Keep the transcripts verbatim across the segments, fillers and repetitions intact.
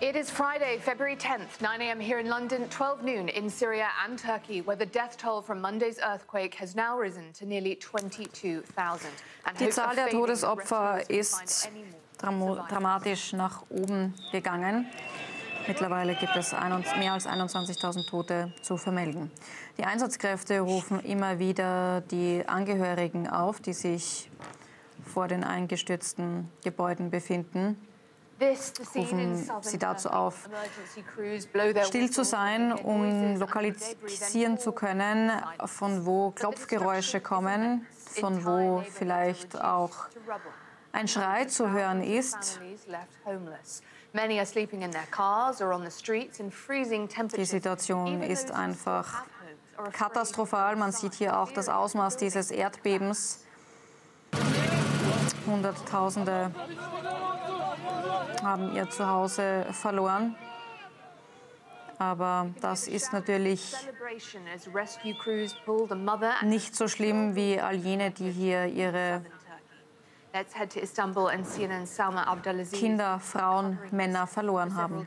It is Friday, February tenth, nine a m here in London, twelve noon in Syria and Turkey, where the death toll from Monday's earthquake has now risen to nearly twenty-two thousand. Die Zahl der Todesopfer ist dramatisch nach oben gegangen. Mittlerweile gibt es mehr als einundzwanzigtausend Tote zu vermelden. Die Einsatzkräfte rufen immer wieder die Angehörigen auf, die sich vor den eingestürzten Gebäuden befinden. Rufen sie dazu auf, still zu sein, um lokalisieren zu können, von wo Klopfgeräusche kommen, von wo vielleicht auch ein Schrei zu hören ist. Die Situation ist einfach katastrophal. Man sieht hier auch das Ausmaß dieses Erdbebens. Hunderttausende haben ihr Zuhause verloren. Aber das ist natürlich nicht so schlimm wie all jene, die hier ihre Kinder, Frauen, Männer verloren haben.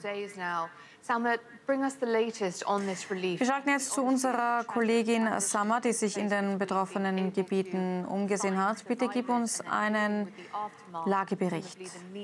Wir schalten jetzt zu unserer Kollegin Summer, die sich in den betroffenen Gebieten umgesehen hat. Bitte gib uns einen Lagebericht.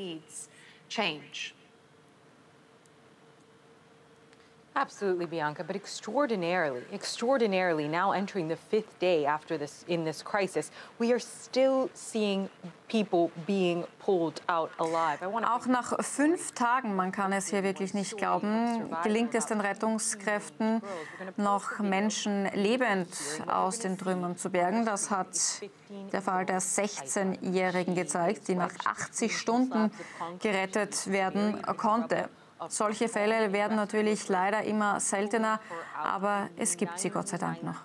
Absolutely, Bianca, but extraordinarily, extraordinarily, now entering the fifth day after this, in this crisis, we are still seeing people being pulled out alive. I want Auch nach fünf Tagen, man kann es hier wirklich nicht glauben, gelingt es den Rettungskräften, noch Menschen lebend aus den Trümmern zu bergen. Das hat der Fall der sechzehnjährigen gezeigt, die nach achtzig Stunden gerettet werden konnte. Solche Fälle werden natürlich leider immer seltener, aber es gibt sie Gott sei Dank noch.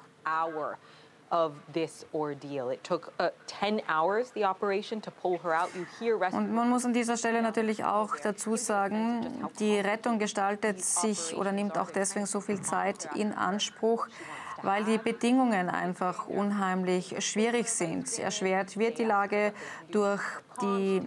Und man muss an dieser Stelle natürlich auch dazu sagen, die Rettung gestaltet sich oder nimmt auch deswegen so viel Zeit in Anspruch, weil die Bedingungen einfach unheimlich schwierig sind. Erschwert wird die Lage durch die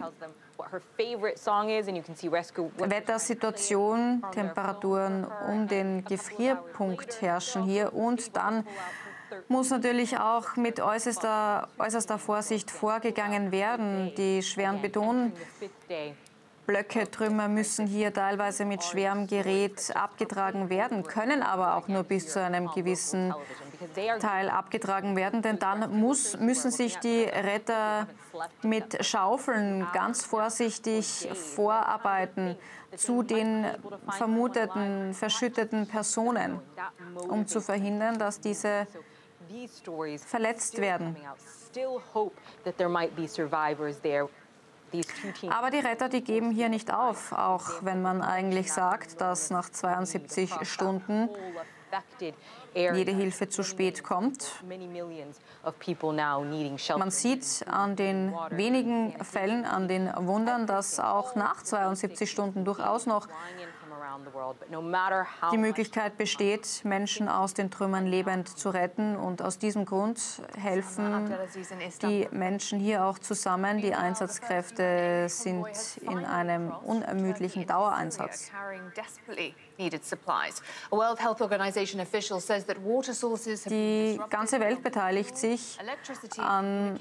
Wettersituation, Temperaturen um den Gefrierpunkt herrschen hier und dann muss natürlich auch mit äußerster, äußerster Vorsicht vorgegangen werden. Die schweren Betonblöcke, Trümmer müssen hier teilweise mit schwerem Gerät abgetragen werden, können aber auch nur bis zu einem gewissen Teil abgetragen werden, denn dann muss, müssen sich die Retter mit Schaufeln ganz vorsichtig vorarbeiten zu den vermuteten, verschütteten Personen, um zu verhindern, dass diese verletzt werden. Aber die Retter, die geben hier nicht auf, auch wenn man eigentlich sagt, dass nach zweiundsiebzig Stunden jede Hilfe zu spät kommt. Man sieht an den wenigen Fällen, an den Wundern, dass auch nach zweiundsiebzig Stunden durchaus noch die Möglichkeit besteht, Menschen aus den Trümmern lebend zu retten. Und aus diesem Grund helfen die Menschen hier auch zusammen. Die Einsatzkräfte sind in einem unermüdlichen Dauereinsatz. Die ganze Welt beteiligt sich an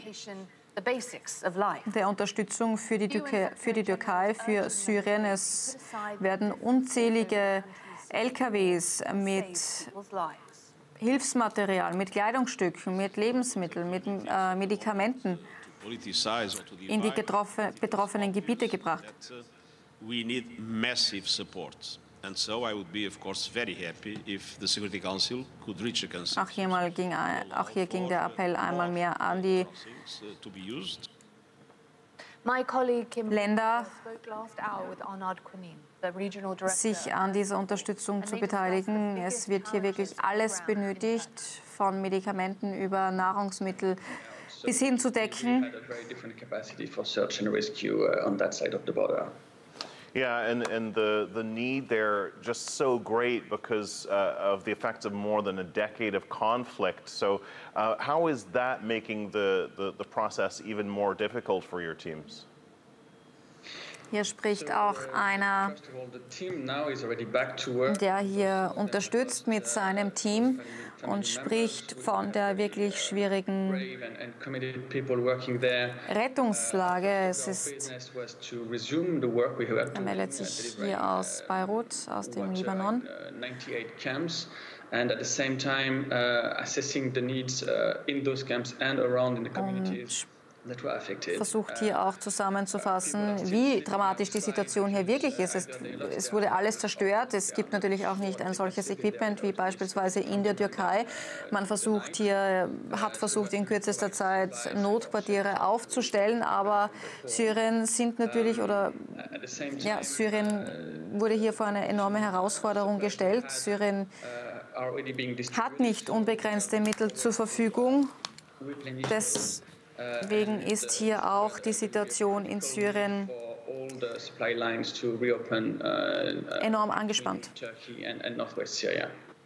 der Unterstützung für die, Türkei, für die Türkei, für Syrien. Es werden unzählige L K Ws mit Hilfsmaterial, mit Kleidungsstücken, mit Lebensmitteln, mit äh, Medikamenten in die betroffenen Gebiete gebracht. And so I would be, of course, very happy if the Security Council could reach a consensus. Auch hier, mal ging, auch hier ging der Appell einmal mehr an die Länder, sich an dieser Unterstützung zu beteiligen. Es wird hier wirklich alles benötigt, von Medikamenten über Nahrungsmittel bis hin zu Decken. Yeah, and, and the, the need there just so great because uh, of the effects of more than a decade of conflict. So uh, how is that making the, the, the process even more difficult for your teams? Hier spricht auch einer, der hier unterstützt mit seinem Team und spricht von der wirklich schwierigen Rettungslage. Es ist, er meldet sich hier aus Beirut, aus dem Libanon. And at the same time, uh, assessing the needs uh, in those camps and around in the communities. Versucht hier auch zusammenzufassen, wie dramatisch die Situation hier wirklich ist. Es, es wurde alles zerstört. Es gibt natürlich auch nicht ein solches Equipment wie beispielsweise in der Türkei. Man versucht hier, hat versucht in kürzester Zeit Notquartiere aufzustellen, aber Syrien sind natürlich oder ja, Syrien wurde hier vor eine enorme Herausforderung gestellt. Syrien hat nicht unbegrenzte Mittel zur Verfügung. Deswegen ist hier auch die Situation in Syrien enorm angespannt.